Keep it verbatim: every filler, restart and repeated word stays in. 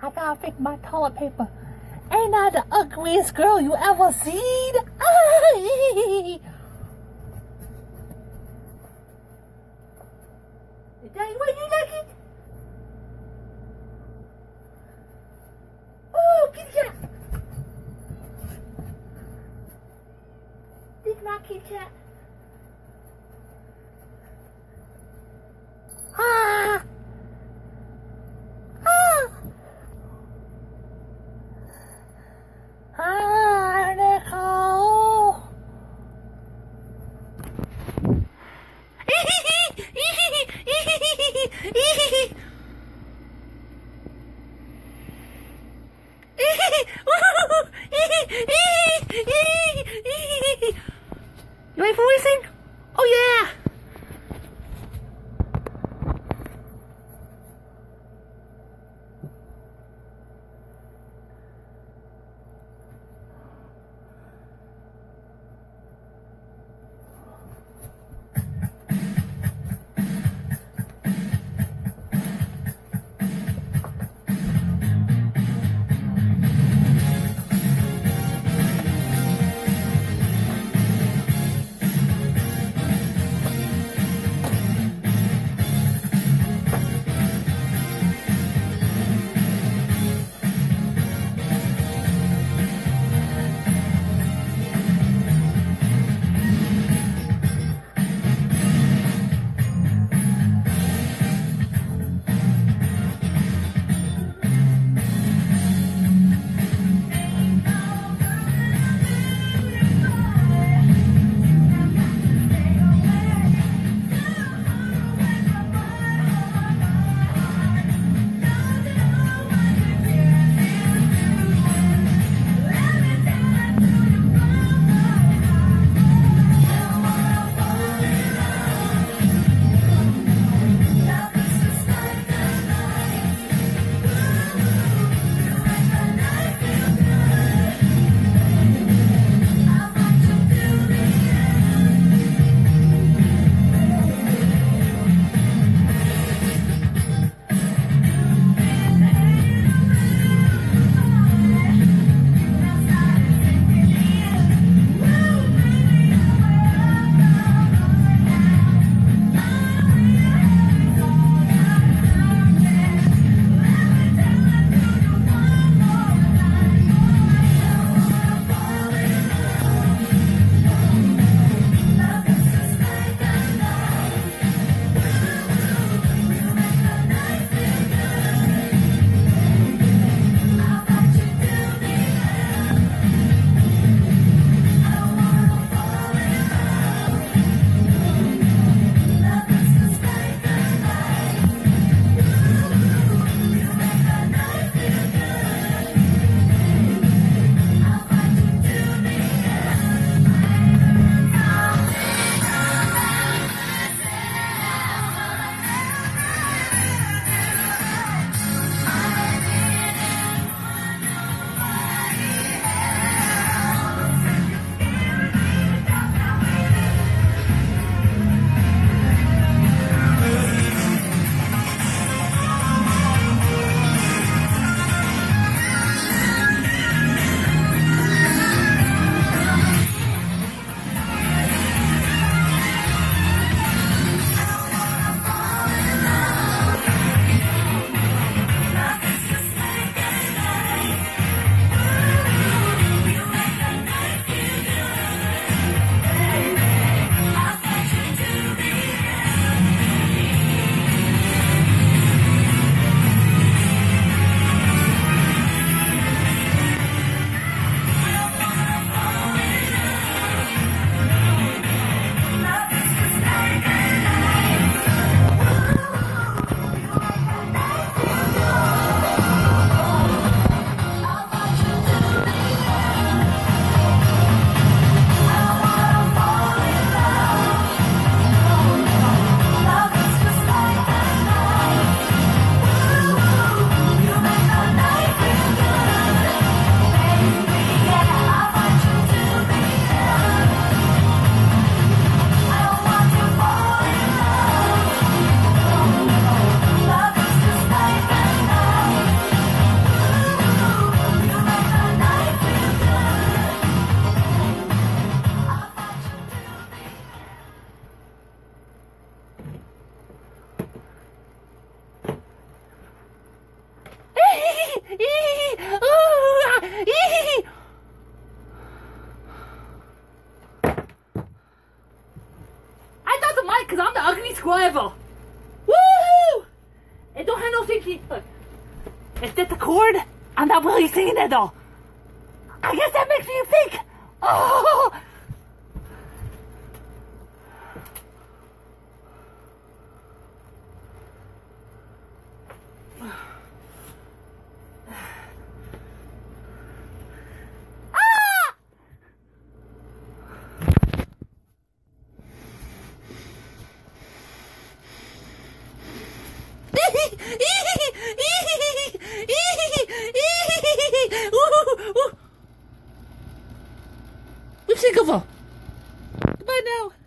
I gotta fix my toilet paper. Ain't I the ugliest girl you ever seen? Daddy, what you like it? Oh, kitty cat! This is my kitty cat. Ah! Ah! Ah, Nicole! You ready for racing? Oh yeah! I doesn't mind because I'm the ugliest girl ever. Woohoo! It don't have no thinking. Is that the chord? I'm not really singing it though. I guess that makes me think. Oh! Lip sync over. Goodbye now.